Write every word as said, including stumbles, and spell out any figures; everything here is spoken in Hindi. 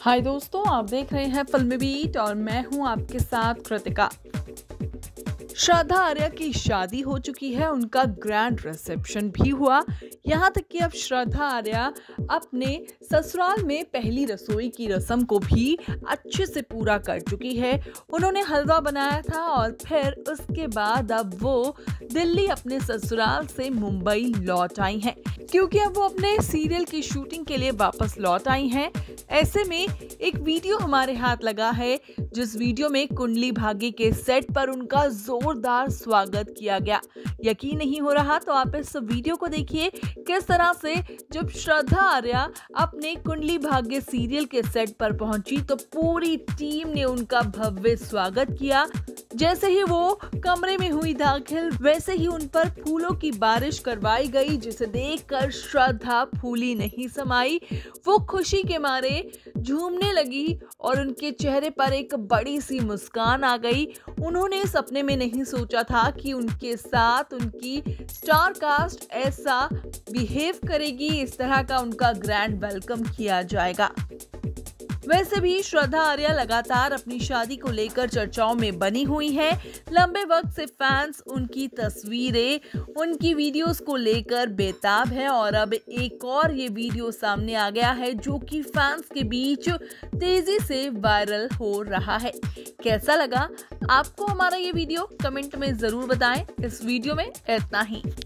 हाय दोस्तों, आप देख रहे हैं फिल्मी बीट और मैं हूं आपके साथ कृतिका। श्रद्धा आर्या की शादी हो चुकी है, उनका ग्रैंड रिसेप्शन भी हुआ। यहाँ तक कि अब श्रद्धा आर्या अपने ससुराल में पहली रसोई की रस्म को भी अच्छे से पूरा कर चुकी है। उन्होंने हलवा बनाया था और फिर उसके बाद अब वो दिल्ली अपने ससुराल से मुंबई लौट आई हैं, क्योंकि अब वो अपने सीरियल की शूटिंग के लिए वापस लौट आई हैं। ऐसे में एक वीडियो हमारे हाथ लगा है, जिस वीडियो में कुंडली भाग्य के सेट पर उनका जोरदार स्वागत किया गया। यकीन नहीं हो रहा तो आप इस वीडियो को देखिए, किस तरह से जब श्रद्धा आर्या अपने कुंडली भाग्य सीरियल के सेट पर पहुंची तो पूरी टीम ने उनका भव्य स्वागत किया। जैसे ही वो कमरे में हुई दाखिल, वैसे ही उन पर फूलों की बारिश करवाई गई, जिसे देखकर श्रद्धा फूली नहीं समाई। वो खुशी के मारे झूमने लगी और उनके चेहरे पर एक बड़ी सी मुस्कान आ गई। उन्होंने सपने में नहीं सोचा था कि उनके साथ उनकी स्टार कास्ट ऐसा बिहेव करेगी, इस तरह का उनका ग्रैंड वेलकम किया जाएगा। वैसे भी श्रद्धा आर्या लगातार अपनी शादी को लेकर चर्चाओं में बनी हुई हैं। लंबे वक्त से फैंस उनकी तस्वीरें, उनकी वीडियोस को लेकर बेताब है और अब एक और ये वीडियो सामने आ गया है, जो कि फैंस के बीच तेजी से वायरल हो रहा है। कैसा लगा आपको हमारा ये वीडियो? कमेंट में जरूर बताएं। इस वीडियो में इतना ही।